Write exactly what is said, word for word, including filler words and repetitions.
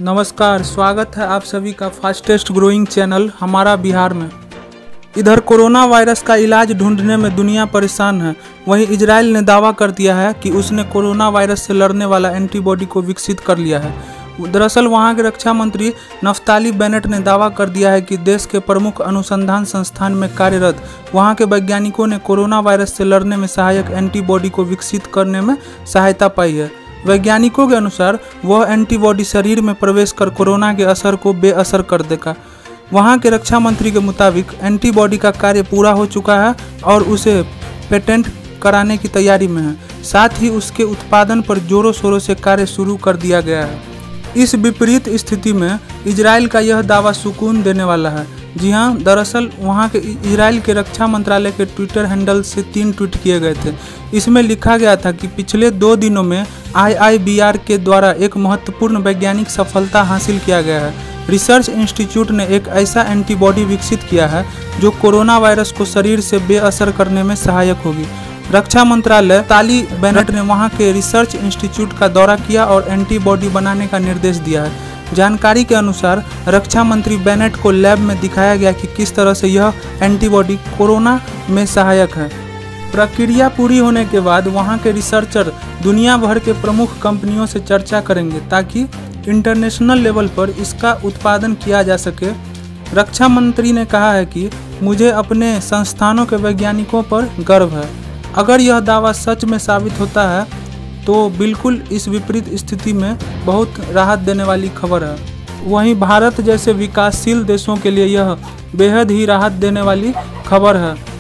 नमस्कार, स्वागत है आप सभी का फास्टेस्ट ग्रोइंग चैनल हमारा बिहार में। इधर कोरोना वायरस का इलाज ढूंढने में दुनिया परेशान है। वहीं इजराइल ने दावा कर दिया है कि उसने कोरोना वायरस से लड़ने वाला एंटीबॉडी को विकसित कर लिया है। दरअसल वहां के रक्षा मंत्री नफ्ताली बेनेट ने दावा कर दिया है कि देश के प्रमुख अनुसंधान संस्थान में कार्यरत वहां के वैज्ञानिकों ने कोरोना वायरस से लड़ने में सहायक एंटीबॉडी को विकसित करने में सहायता पाई है। वैज्ञानिकों के अनुसार वह एंटीबॉडी शरीर में प्रवेश कर कोरोना के असर को बेअसर कर देगा। वहां के रक्षा मंत्री के मुताबिक एंटीबॉडी का कार्य पूरा हो चुका है और उसे पेटेंट कराने की तैयारी में है। साथ ही उसके उत्पादन पर जोरों शोरों से कार्य शुरू कर दिया गया है। इस विपरीत स्थिति में इजराइल का यह दावा सुकून देने वाला है। जी हां, दरअसल वहां के इजराइल के रक्षा मंत्रालय के ट्विटर हैंडल से तीन ट्वीट किए गए थे। इसमें लिखा गया था कि पिछले दो दिनों में आई आई बी आर के द्वारा एक महत्वपूर्ण वैज्ञानिक सफलता हासिल किया गया है। रिसर्च इंस्टीट्यूट ने एक ऐसा एंटीबॉडी विकसित किया है जो कोरोना वायरस को शरीर से बेअसर करने में सहायक होगी। रक्षा मंत्रालय ताली बेनेट ने वहां के रिसर्च इंस्टीट्यूट का दौरा किया और एंटीबॉडी बनाने का निर्देश दिया है। जानकारी के अनुसार रक्षा मंत्री बेनेट को लैब में दिखाया गया कि किस तरह से यह एंटीबॉडी कोरोना में सहायक है। प्रक्रिया पूरी होने के बाद वहां के रिसर्चर दुनिया भर के प्रमुख कंपनियों से चर्चा करेंगे ताकि इंटरनेशनल लेवल पर इसका उत्पादन किया जा सके। रक्षा मंत्री ने कहा है कि मुझे अपने संस्थानों के वैज्ञानिकों पर गर्व है। अगर यह दावा सच में साबित होता है तो बिल्कुल इस विपरीत स्थिति में बहुत राहत देने वाली खबर है। वहीं भारत जैसे विकासशील देशों के लिए यह बेहद ही राहत देने वाली खबर है।